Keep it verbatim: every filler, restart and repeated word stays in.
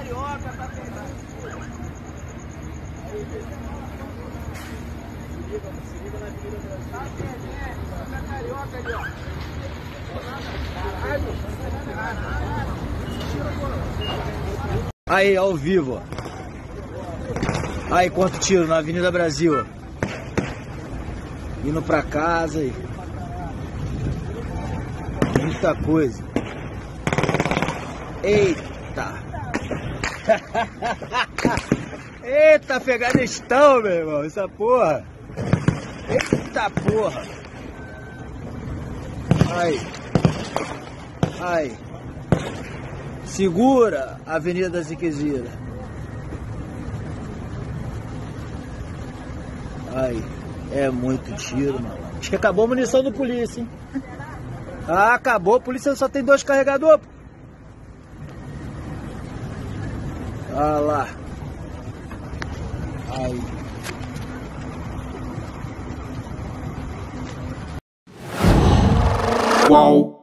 carioca tá pegando. Se liga, se liga na Avenida Brasil. Tá pegando, tá carioca ali, ó. Aí, ao vivo, ó. Aí, quanto tiro na Avenida Brasil, ó. Indo pra casa aí. Muita coisa. Eita! Eita, Afeganistão, meu irmão, essa porra! Eita porra! Aí! Aí! Segura a Avenida da Ziquezira! Aí! É muito tiro, mano. Acho que acabou a munição do polícia, hein? Ah, acabou. A polícia só tem dois carregadores. Ah lá. Aí. Qual?